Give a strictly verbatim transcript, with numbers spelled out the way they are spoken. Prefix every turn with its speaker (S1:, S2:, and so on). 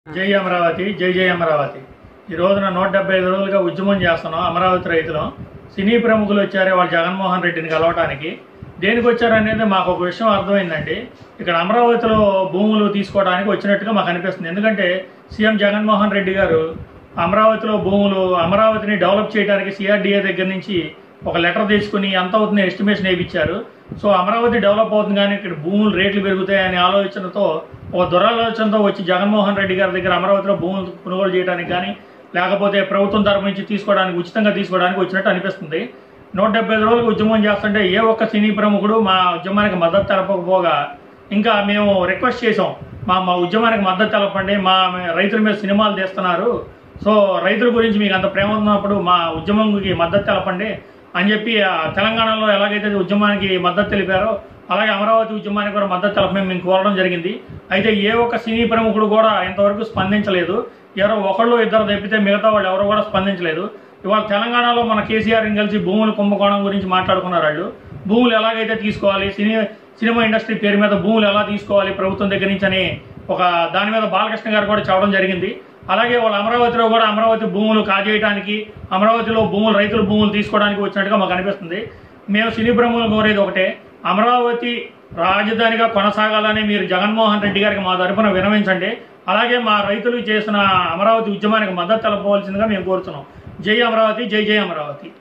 S1: జై అమరావతి జై జై అమరావతి ఈ రోజున నూట డెబ్బై ఐదు రోజులుగా ఉద్యమం చేస్తున్నాం అమరావతి రైతులు సినీ ప్రముఖులు వచ్చారు వాళ్ళు జగన్మోహన్ రెడ్డిని కలవడానికి దేనికి వచ్చారనేది మాకు ఒక విషయం అర్థమైందండి ఇక్కడ అమరావతిలో భూములు తీసుకోవడానికి వచ్చినట్టుగా మాకు అనిపిస్తుంది ఎందుకంటే సీఎం జగన్మోహన్ రెడ్డి గారు అమరావతిలో భూములు అమరావతిని డెవలప్ చేయడానికి సిఆర్డీఏ దగ్గర నుంచి ఒక లెటర్ తీసుకుని ఎంత అవుతుంది ఎస్టిమేషన్ వేయించారు సో అమరావతి డెవలప్ అవుతుంది కానీ ఇక్కడ భూములు రేట్లు పెరుగుతాయనే ఆలోచనతో ఒక దురాలోచనతో వచ్చి జగన్మోహన్ రెడ్డి గారి దగ్గర అమరావతిలో భూములు కొనుగోలు చేయడానికి కానీ లేకపోతే ప్రభుత్వం తరపు నుంచి తీసుకోవడానికి ఉచితంగా తీసుకోవడానికి వచ్చినట్టు అనిపిస్తుంది నూట డెబ్బై ఐదు రోజులకు ఉద్యమం చేస్తుంటే ఏ ఒక్క సినీ ప్రముఖుడు మా ఉద్యమానికి మద్దతు తెలపకపోగా ఇంకా మేము రిక్వెస్ట్ చేసాం మా మా ఉద్యమానికి మద్దతు తెలపండి మా రైతుల మీద సినిమాలు తీస్తున్నారు సో రైతుల గురించి మీకు అంత ప్రేమ ఉన్నప్పుడు మా ఉద్యమంకి మద్దతు తెలపండి అని చెప్పి తెలంగాణలో ఎలాగైతే ఉద్యమానికి మద్దతు తెలిపారో అలాగే అమరావతి ఉద్యమానికి కూడా మద్దతు తెలపమని మేము కోరడం జరిగింది అయితే ఏ ఒక్క సినీ ప్రముఖుడు కూడా ఇంతవరకు స్పందించలేదు ఎవరో ఒకళ్ళు ఇద్దరు తప్పితే మిగతా వాళ్ళు ఎవరు కూడా స్పందించలేదు ఇవాళ తెలంగాణలో మన కేసీఆర్ని కలిసి భూముల కుంభకోణం గురించి మాట్లాడుకున్నారు వాళ్ళు భూములు ఎలాగైతే తీసుకోవాలి సినీ సినిమా ఇండస్ట్రీ పేరు మీద భూములు ఎలా తీసుకోవాలి ప్రభుత్వం దగ్గర నుంచి అని ఒక దాని మీద బాలకృష్ణ గారు కూడా చెప్పడం జరిగింది అలాగే వాళ్ళ అమరావతిలో కూడా అమరావతి భూములు కాజేయడానికి అమరావతిలో భూములు రైతుల భూములు తీసుకోవడానికి వచ్చినట్టుగా మాకు అనిపిస్తుంది మేము సినీ ప్రముఖులు కోరేది ఒకటే అమరావతి రాజధానిగా కొనసాగాలని మీరు జగన్మోహన్ రెడ్డి గారికి మా తరఫున వినవించండి అలాగే మా రైతులు చేసిన అమరావతి ఉద్యమానికి మద్దతు తెలపవలసిందిగా మేము కోరుతున్నాం జై అమరావతి జై జై అమరావతి